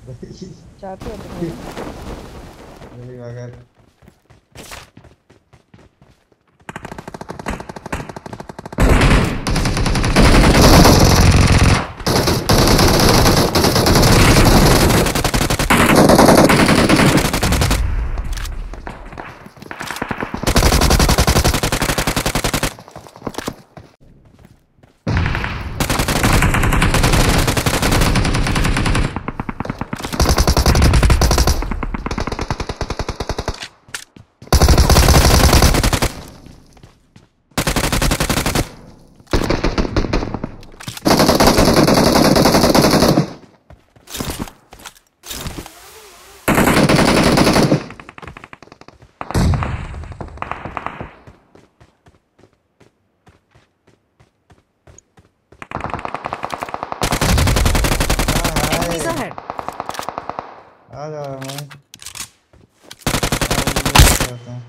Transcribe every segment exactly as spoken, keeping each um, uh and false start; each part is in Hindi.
चाहते हो तो मेरी मगर आ जा रहा मैं करता हूँ।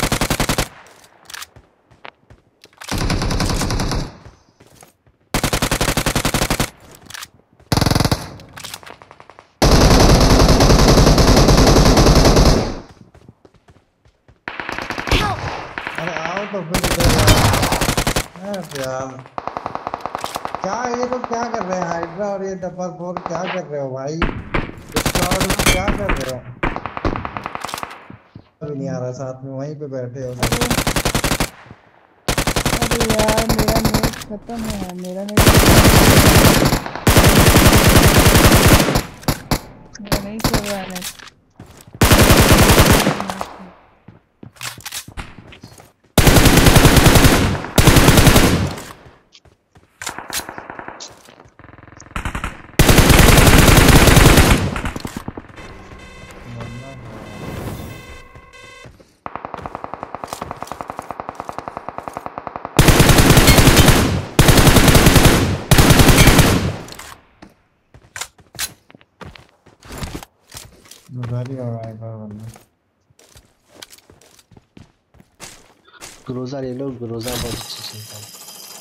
अरे आओ तो फिर इधर यार यार क्या ये लोग क्या कर रहे हैं हाइड्रा और ये डबल फोर क्या कर रहे हो भाई स्क्वाड में क्या कर रहे हो भी नहीं आ रहा साथ में वहीं पे बैठे हो सब। अरे यार मेरा नेट खत्म है मेरा नेट मेरा नहीं चल रहा है नेट गाड़ी और आएगा वरना ग्रोजा ले लो ग्रोजा बहुत अच्छी चलता है।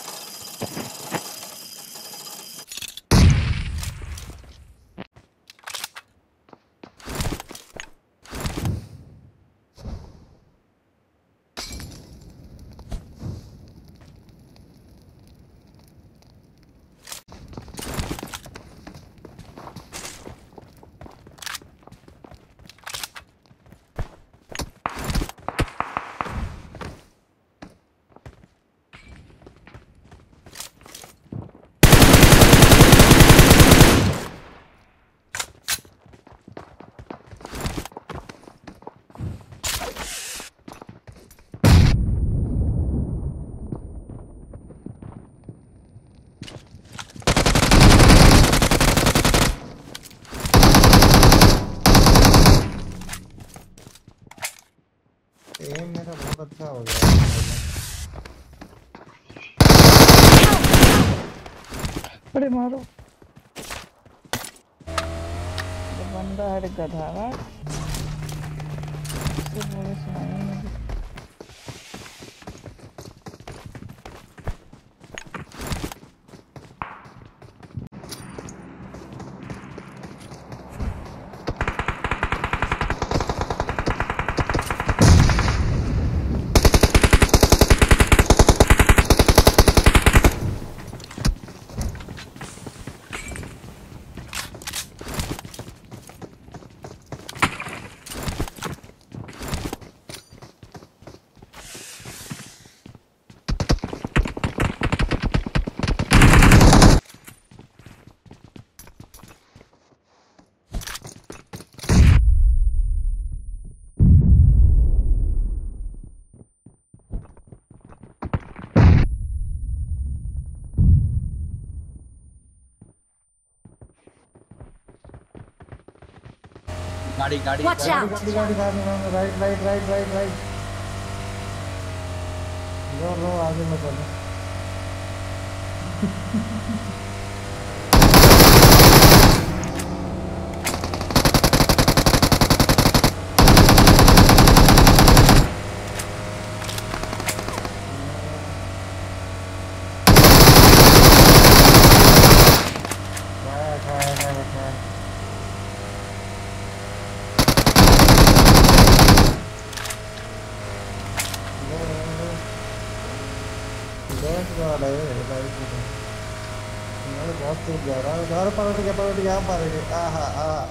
एम मेरा बहुत अच्छा हो गया अरे मारो ये बंदा है गधा है इससे बोले सुनाई नहीं गाड़ी गाड़ी Watch गाड़ी out! गाड़ी गाड़ी गाड़ी right right right right right लो लो आगे मत चलो खाया खाया खाया खाया नाइस गॉड है नाइस। मेरे बहुत तेज जा रहा है। घर पलट गया पलट गया पलट गया। आहा आहा।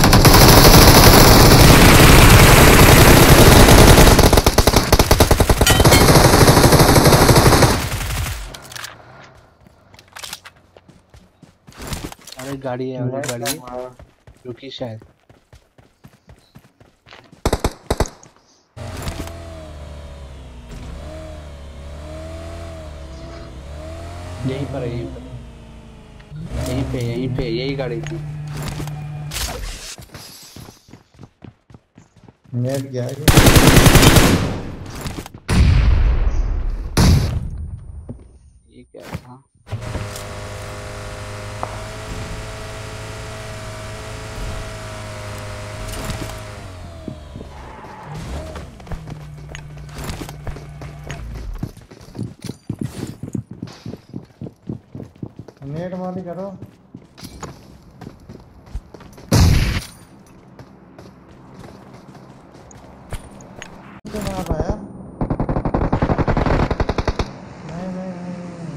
अरे गाड़ी है और एक गाड़ी है रुकी शायद। यहीं पर है यहीं पर यहीं पे यहीं पे यही गाड़ी थी। नेट गया है। ये क्या था? नेट मारी करो। तो मार रहा है। नहीं नहीं नहीं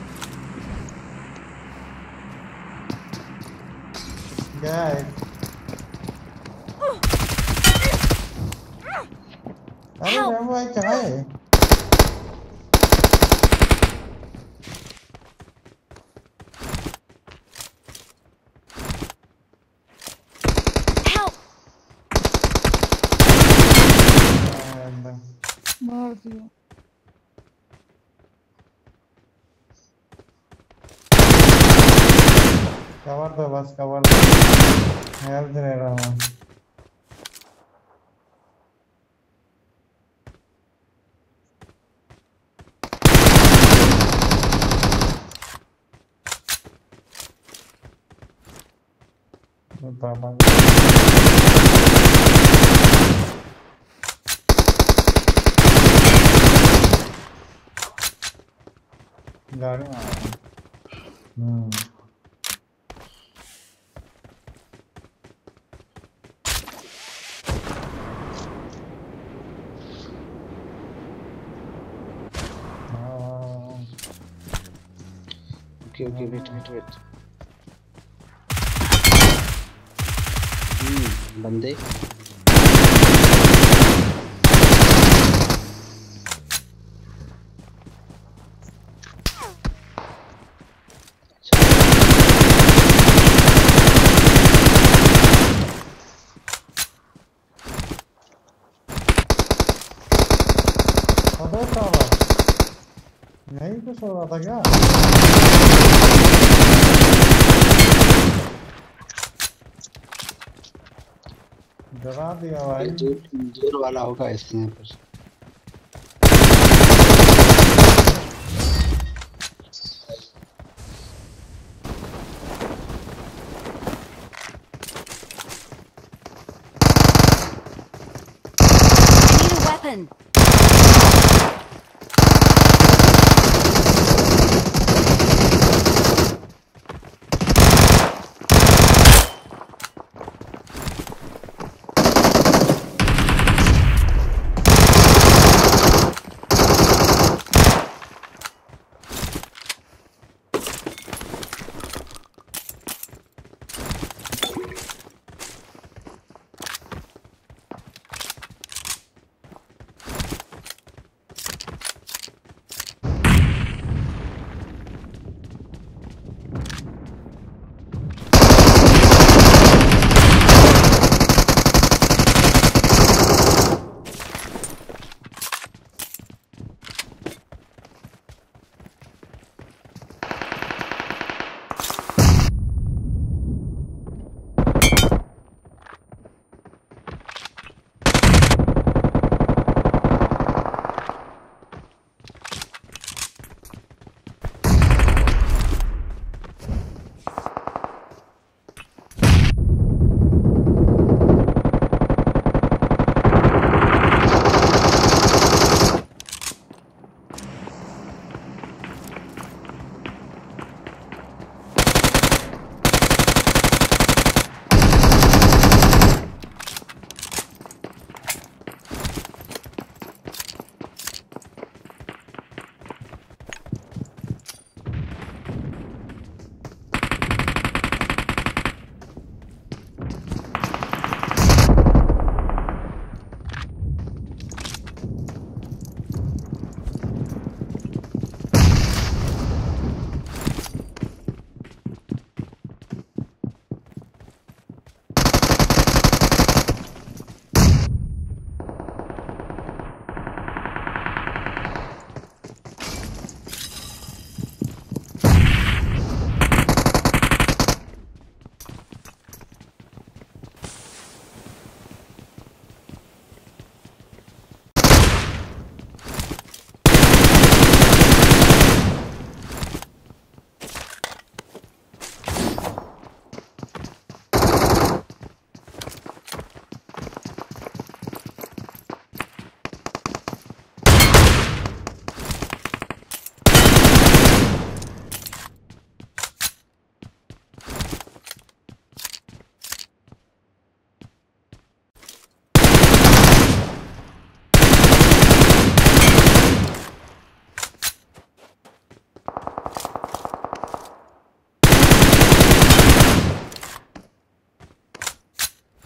गया है। अरे रेमो भाई कहाँ है? मार दिया। कवर दो बस कवर दो। हेल्थ ले रहा हूँ। पापा गाड़ी में आ रहा है। हम्म हाँ okay okay wait wait wait. हम्म बंदे अबे साला यहीं पे सो रहा था क्या? डरा दिया ये भाई। दूर दूर वाला होगा इसमें पर। Need a weapon.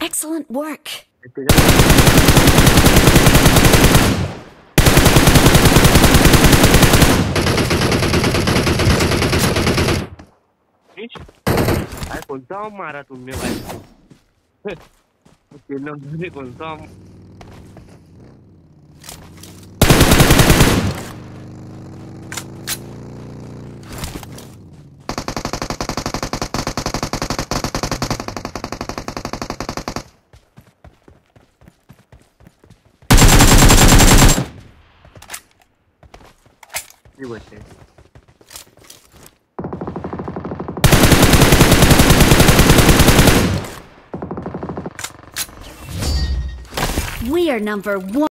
Excellent work. काय कोणता ऑम मारा तुम्ही भाई तीन नंबर कोणता ऑम ये बच्चे We are number one.